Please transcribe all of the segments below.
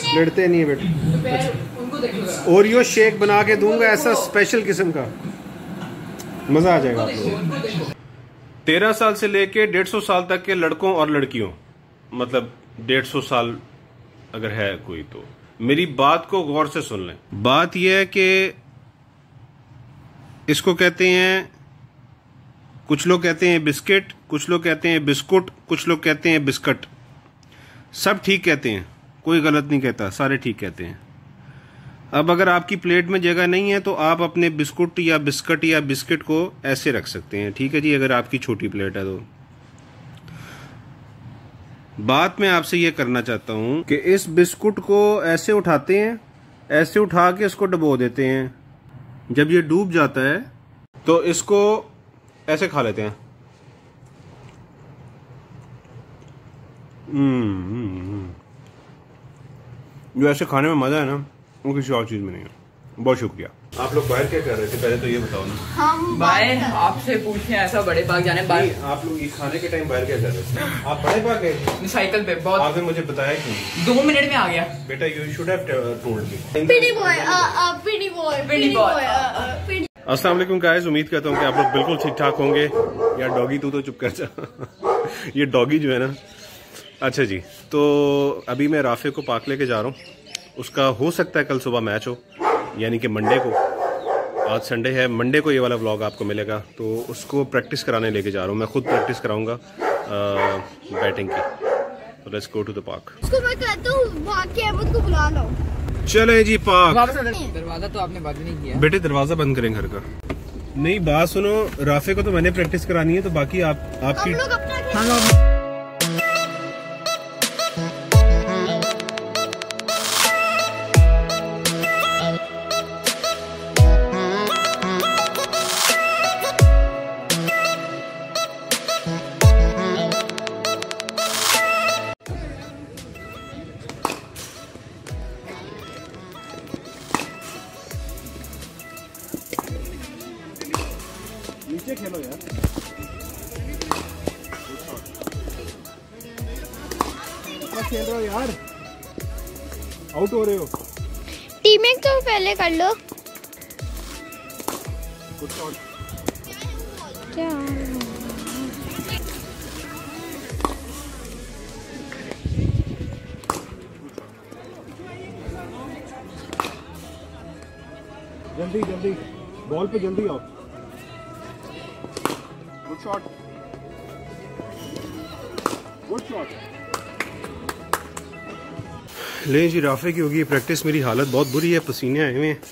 लड़ते नहीं है बेटा। ओरियो शेक बना के दूंगा ऐसा स्पेशल किस्म का, मजा आ जाएगा आप लोगों। 13 साल से लेके 150 साल तक के लड़कों और लड़कियों, मतलब 150 साल अगर है कोई, तो मेरी बात को गौर से सुन लें। बात यह है कि इसको कहते हैं, कुछ लोग कहते हैं बिस्किट, कुछ लोग कहते हैं बिस्कुट, कुछ लोग कहते हैं बिस्कट। सब ठीक कहते हैं, कोई गलत नहीं कहता, सारे ठीक कहते हैं। अब अगर आपकी प्लेट में जगह नहीं है तो आप अपने बिस्कुट या बिस्कट या बिस्किट को ऐसे रख सकते हैं, ठीक है जी, अगर आपकी छोटी प्लेट है तो। बात मैं आपसे ये करना चाहता हूं कि इस बिस्कुट को ऐसे उठाते हैं, ऐसे उठा के इसको डुबो देते हैं। जब ये डूब जाता है तो इसको ऐसे खा लेते हैं। जो ऐसे खाने में मजा है ना, वो किसी और चीज में नहीं है। बहुत शुक्रिया। आप लोग बाहर क्या कर रहे थे, पहले तो ये बताओ ना। हम बाहर आपसे पूछे ऐसा बड़े बाग जाने बाहर। आप लोग इस खाने के टाइम बाहर क्या कर रहे थे? आप बड़े बाग गए साइकिल पे? बहुत। आपने मुझे बताया क्यों? 2 मिनट में आ गया बेटा। You should have told me. पिनी बॉय। अस्सलाम वालेकुम गाइस, उम्मीद करता हूँ कि आप लोग बिल्कुल ठीक ठाक होंगे। यार डॉगी तू तो चुप कर जा। ये डॉगी जो है ना, अच्छा जी, तो अभी मैं राफे को पार्क लेके जा रहा हूँ। उसका हो सकता है कल सुबह मैच हो, यानी कि मंडे को। आज संडे है, मंडे को ये वाला व्लॉग आपको मिलेगा। तो उसको प्रैक्टिस कराने लेके जा रहा हूँ, मैं खुद प्रैक्टिस कराऊंगा बैटिंग की। तो let's go to the park. उसको मैं कहता हूँ भाग के अहमद को बुला लो। चले जी पार्क। दरवाजा तो आपने बंद नहीं किया बेटे, दरवाजा बंद करें घर का। नहीं, बात सुनो, राफे को तो मैंने प्रैक्टिस करानी है, तो बाकी आपकी हम लोग अपना नीचे खेलो यार। खेल रहे हो यार, आउट हो रहे हो। टीमिंग तो पहले कर लो। Good shot. क्या जल्दी जल्दी, बॉल पे जल्दी आओ। Good shot, good shot. ले जी, राफे की होगी प्रैक्टिस। मेरी हालत बहुत बुरी है, पसीने आए हुए हैं।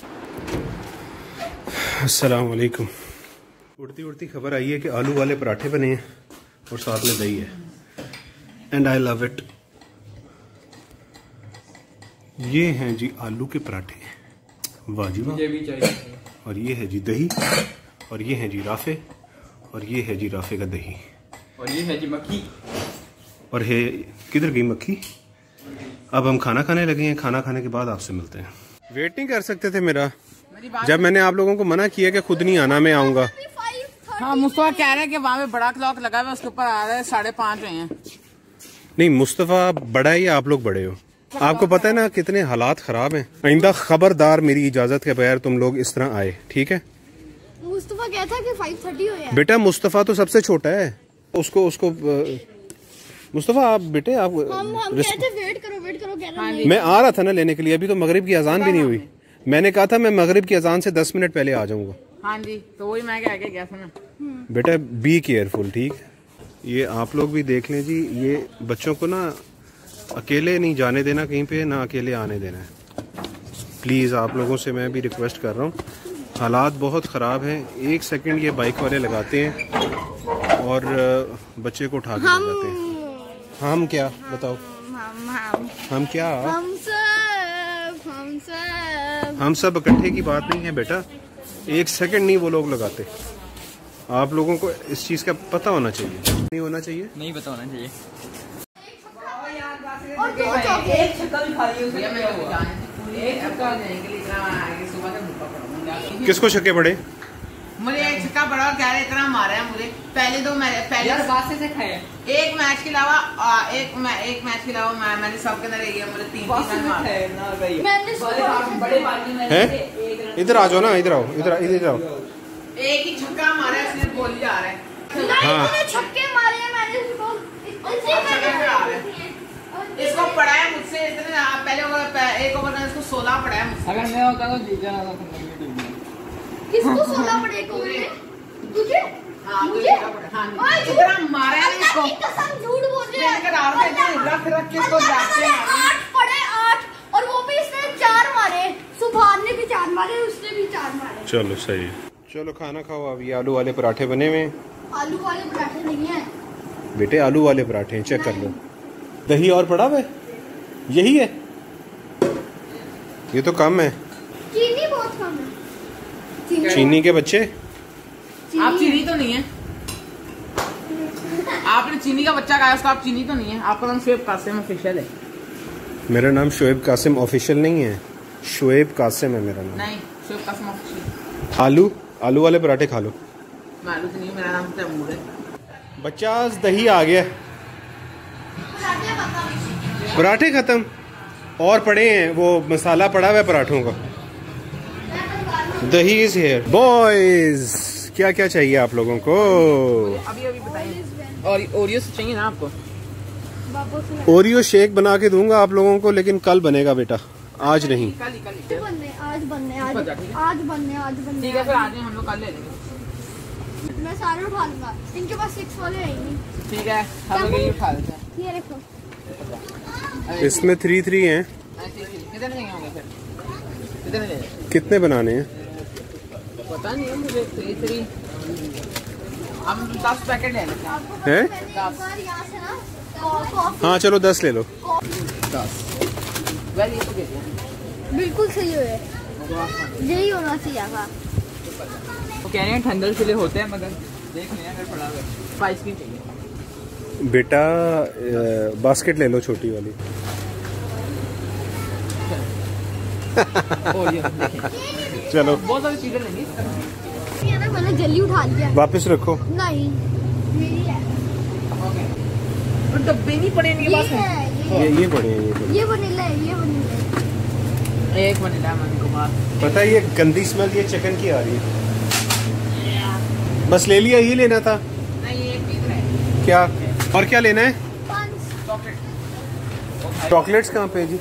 अस्सलाम वालेकुम। उड़ती उड़ती खबर आई है कि आलू वाले पराठे बने हैं और साथ में दही है, एंड आई लव इट। ये हैं जी आलू के पराठे, वाह जी वाह। और ये है जी दही, और ये है जी राफे, और ये है जी राफे का दही, और ये है जी मक्खी। और है, किधर गई मक्खी? अब हम खाना खाने लगे हैं, खाना खाने के बाद आपसे मिलते हैं। वेट नहीं कर सकते थे मेरा? जब मैंने आप लोगों को मना किया कि खुद नहीं आना, मैं आऊंगा। हाँ, मुस्तफा कह रहे हैं कि वहाँ पे बड़ा क्लॉक लगा हुआ है, उसके ऊपर आ रहा है 5:30 हुए हैं। नहीं, मुस्तफा बड़ा है या आप लोग बड़े हो? आपको पता है ना कितने हालात खराब हैं। आइंदा खबरदार मेरी इजाजत के बगैर तुम लोग इस तरह आए, ठीक है? मुस्तफा कहता कि 5:30 हो गया। बेटा, मुस्तफा तो सबसे छोटा है। उसको मुस्तफा, आप बेटे, आप हम कहते वेट करो कह रहा है। मैं आ रहा था ना लेने के लिए, अभी तो मगरिब की अजान भी नहीं हुई। मैंने कहा था मैं मगरिब की अजान से 10 मिनट पहले आ जाऊंगा। हाँ जी, तो वही मैं कह के गया था ना। बेटा बी केयरफुल, ठीक? ये आप लोग भी देख लें जी, ये बच्चों को ना अकेले नहीं जाने देना कहीं पे, ना अकेले आने देना है। प्लीज़ आप लोगों से मैं भी रिक्वेस्ट कर रहा हूँ। हालात बहुत ख़राब हैं। 1 सेकंड ये बाइक वाले लगाते हैं और बच्चे को उठा के ले जाते हैं। हम क्या बताओ? हम क्या? हम सब इकट्ठे की बात नहीं है बेटा। 1 सेकंड नहीं वो लोग लगाते। आप लोगों को इस चीज़ का पता होना चाहिए। नहीं होना चाहिए? नहीं पता होना चाहिए। किसको छक्के पड़े? मुझे एक छक्का पड़ा और कह रहे इतना मारा है मुझे। पहले बात से खाया एक मैच के अलावा मैंने सबके अंदर मुझे 3 इधर आ जाओ ना, इधर आओ, इधर आओ। एक ही छक्का मारा है, इसलिए बोल जा रहा है। हाँ छक्के मारे हैं मैंने इसको पढ़ा है मुझसे इतने पहले एक ओवर में इसको 16 पढ़ा है मुझसे। अगर मैं होता तो जीत जाना था। किसको 16 पड़े एक ओवर में? तुझे? मुझे? इतना मारा है इसको। कसम झूठ बोल रहे हैं। रख के इसको जाते हैं। 8 पड़े 8 और वो भी इसने 4 मारे। सुभान ने भी 4 मारे, उसने भी 4 मारे। चलो सही है। चलो खाना खाओ। अब ये आलू वाले पराठे बने हुए हैं। आलू वाले पराठे नहीं है बेटे, आलू वाले पराठे हैं, चेक कर लो। दही और पड़ा हुआ है, यही है। ये तो कम है। चीनी बहुत कम है। चीनी के बच्चे। आप चीनी तो नहीं है। आपने चीनी का बच्चा खाया, उसका आप चीनी तो नहीं है। आपका नाम शोएब कासिम ऑफिशियल है। मेरा नाम शोएब कासिम ऑफिशियल नहीं है, शोएब कासिम है मेरा नाम। नहीं, शोएब कासिम ऑफिशियल। आलू वाले पराठे खा लो। मालूम नहीं, मेरा नाम तैमूर है। बच्चा दही आ गया, पराठे खत्म और पड़े हैं, वो मसाला पड़ा हुआ है पराठों का। दही इज हियर। बॉयज क्या क्या चाहिए आप लोगों को? अभी बताइए। और ओरियो से चाहिए ना आपको? ओरियो शेक बना के दूंगा आप लोगों को, लेकिन कल बनेगा बेटा, आज नहीं। आज बनने ठीक है, फिर आज हम लोग कल ले लेंगे। मैं सारे उठा लूंगा, इनके पास 6 वाले हैं नहीं। ठीक है, हम लोग ये उठा लेते हैं। ये रखो। इसमें 3 हैं। कितने लेंगे होंगे फिर? कितने लेंगे? कितने बनाने हैं? पता नहीं है मुझे। 3 हम 10 पैकेट ले लेते हैं। हैं? यहाँ से ना कॉफी हाँ चलो 10 ले लो। 10 वेल ये तो दे दिया। बिल्कुल सही हो है, यही होना चाहिए था। वो कह रहे हैं ठंडल के लिए होते हैं, मगर देख लें अगर पड़ा हुआ। स्पाइस भी चाहिए बेटा, बास्केट ले लो छोटी वाली। चलो बहुत सारी चीजें लेंगी। ये ना मैंने जल्दी उठा लिया। वापस रखो। नहीं मेरी है। और डब्बे नहीं पड़े इनके पास में। ये बड़े हैं, ये वनीला है, ये वनीला है। एक वनीला मन को मार। पता है ये गंदी स्मेल ये चिकन की आ रही है। बस ले लिया, ही लेना था। नहीं, ये एक पीस है। क्या और क्या लेना है? 5 चॉकलेट्स कहाँ पे है जी?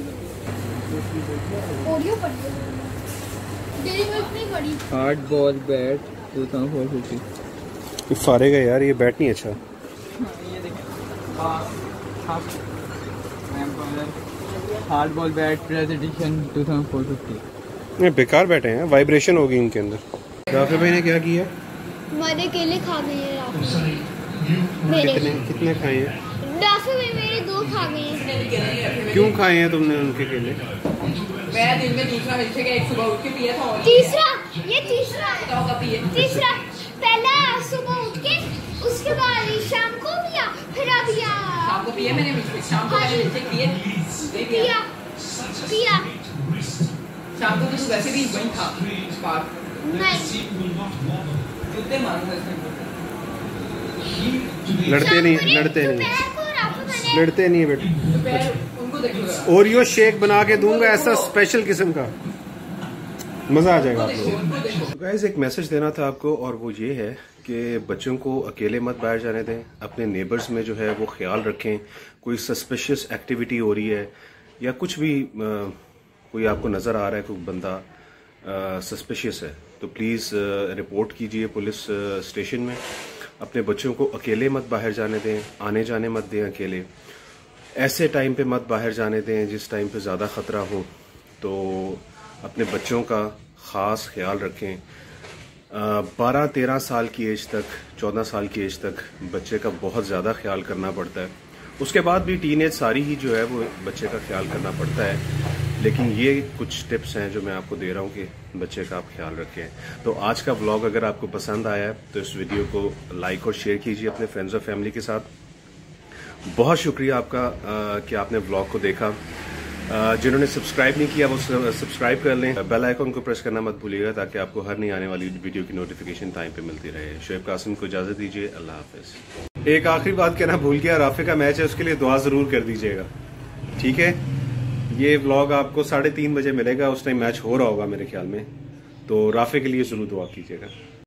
ओरियो पड़ी है, डेरी मिल्क नहीं पड़ी। Hard ball bat 2450। ये फारेगा यार, ये बैट नहीं अच्छा। ये देखें, hard ball bat press edition 2450। ये बेकार बैठे हैं, वाइब्रेशन होगी इनके अंदर। राफे भाई ने क्या किया? हमारे केले खा गए हैं मेरे। कितने खाए हैं? राफे में मेरे 2 खा गए हैं। क्यों खाए हैं तुमने उनके केले? मैं दिन में दूसरा बच्चे का एक सुबह उठ के पिया था। और तीसरा, ये तीसरा पिए। तीसरा पहला सुबह उठ के, उसके बाद शाम को पिया, फिर अभी शाम को पिए मैंने, शाम को मैंने मिल्कशेक पिए। पिया पिया शाम को तो वैसे भी वहीं था पार्क। नहीं, जूते मारूंगा इसमें। लड़ते नहीं बेटा। उनको देखो। ओरियो शेक बना के दूंगा ऐसा स्पेशल किस्म का, मजा आ जाएगा आप लोगों को। गाइस एक मैसेज देना था आपको, और वो ये है कि बच्चों को अकेले मत बाहर जाने दें। अपने नेबर्स में जो है वो ख्याल रखें। कोई सस्पिशियस एक्टिविटी हो रही है या कुछ भी कोई आपको नज़र आ रहा है, कोई बंदा सस्पिशियस है, तो प्लीज़ रिपोर्ट कीजिए पुलिस स्टेशन में। अपने बच्चों को अकेले मत बाहर जाने दें, आने जाने मत दें अकेले। ऐसे टाइम पे मत बाहर जाने दें जिस टाइम पे ज़्यादा ख़तरा हो। तो अपने बच्चों का ख़ास ख्याल रखें। 12-13 साल की एज तक, 14 साल की एज तक बच्चे का बहुत ज़्यादा ख्याल करना पड़ता है। उसके बाद भी टीनेज सारी ही जो है वो बच्चे का ख्याल करना पड़ता है। लेकिन ये कुछ टिप्स हैं जो मैं आपको दे रहा हूँ कि बच्चे का आप ख्याल रखें। तो आज का व्लॉग अगर आपको पसंद आया है तो इस वीडियो को लाइक और शेयर कीजिए अपने फ्रेंड्स और फैमिली के साथ। बहुत शुक्रिया आपका कि आपने व्लॉग को देखा। जिन्होंने सब्सक्राइब नहीं किया वो सब्सक्राइब कर लें, बेल आइकन को प्रेस करना मत भूलिएगा ताकि आपको हर नई आने वाली वीडियो की नोटिफिकेशन टाइम पे मिलती रहे। शुएब कासिम को इजाजत दीजिए, अल्लाह हाफिज। एक आखिरी बात कहना भूल गया, राफे का मैच है, उसके लिए दुआ जरूर कर दीजिएगा, ठीक है। ये व्लॉग आपको 3:30 बजे मिलेगा, उस टाइम मैच हो रहा होगा मेरे ख्याल में, तो राफे के लिए जरूर दुआ कीजिएगा।